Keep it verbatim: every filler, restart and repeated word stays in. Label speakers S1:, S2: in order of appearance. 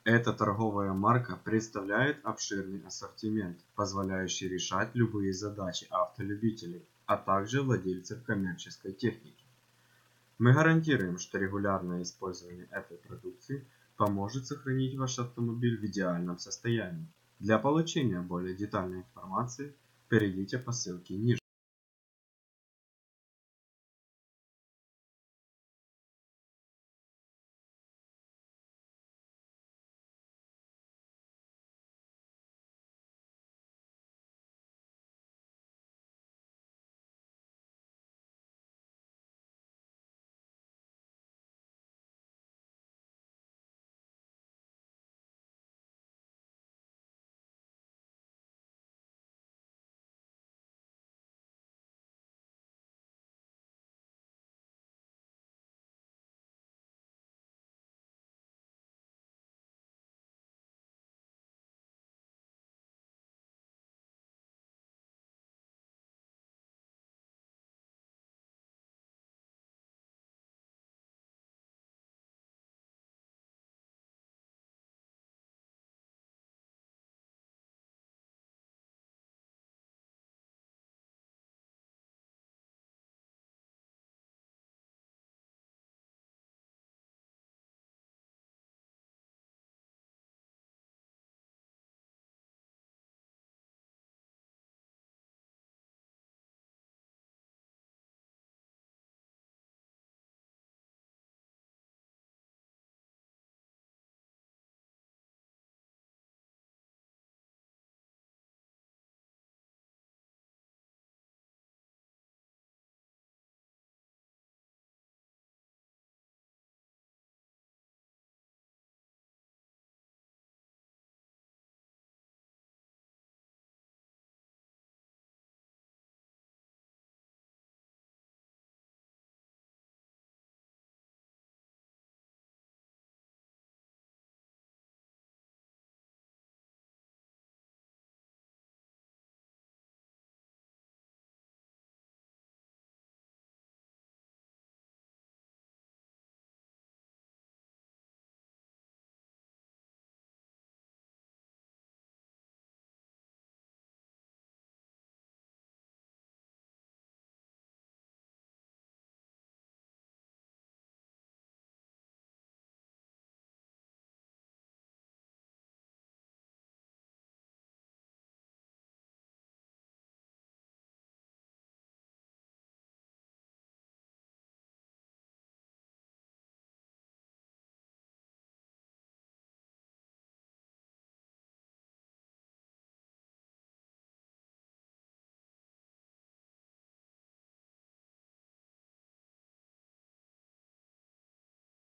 S1: Эта торговая марка представляет обширный ассортимент, позволяющий решать любые задачи автолюбителей, а также владельцев коммерческой техники. Мы гарантируем, что регулярное использование этой продукции поможет сохранить ваш автомобиль в идеальном состоянии. Для получения более детальной информации перейдите по ссылке ниже.